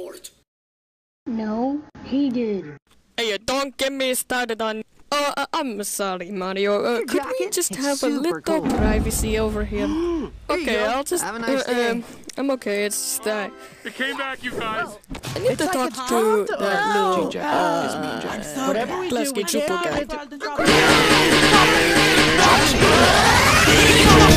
for it. No, he did. Hey, don't get me started on... I'm sorry, Mario. Could we just have a little privacy over here? Okay, I'll just... Have a nice day. I'm okay, it's just It came back, you guys. I need to talk to that little... Whatever we do, we Plasky can't Chupo guy. let the drop.